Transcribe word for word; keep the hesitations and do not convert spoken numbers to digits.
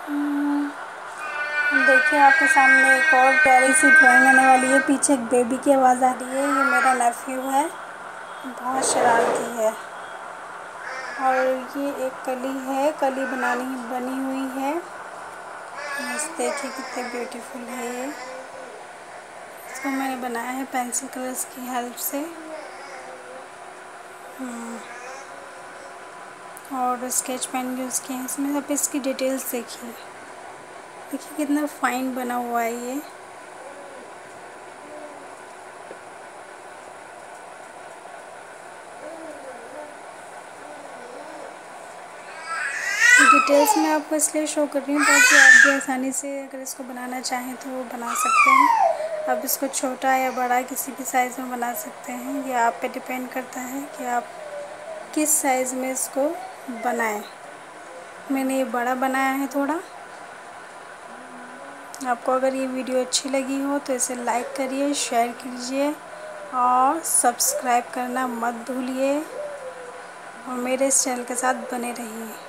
हम्म, देखिए आपके सामने एक और प्यारी सी ड्राइंग आने वाली है। पीछे एक बेबी की आवाज़ आ रही है। ये मेरा नेफ्यू है, बहुत शरारती है। और ये एक कली है, कली बनानी बनी हुई है। बस देखिए कितने ब्यूटीफुल है ये। इसको मैंने बनाया है पेंसिल कलर्स की हेल्प से। और स्केच पेन यूज़ किए हैं इसमें। अब इसकी डिटेल्स देखिए, देखिए कितना फाइन बना हुआ है ये। डिटेल्स मैं आपको इसलिए शो कर रही हूँ ताकि आप भी आसानी से अगर इसको बनाना चाहें तो वो बना सकते हैं। आप इसको छोटा या बड़ा किसी भी साइज़ में बना सकते हैं। ये आप पे डिपेंड करता है कि आप किस साइज़ में इसको बनाएं। मैंने ये बड़ा बनाया है थोड़ा। आपको अगर ये वीडियो अच्छी लगी हो तो इसे लाइक करिए, शेयर कीजिए और सब्सक्राइब करना मत भूलिए और मेरे इस चैनल के साथ बने रहिए।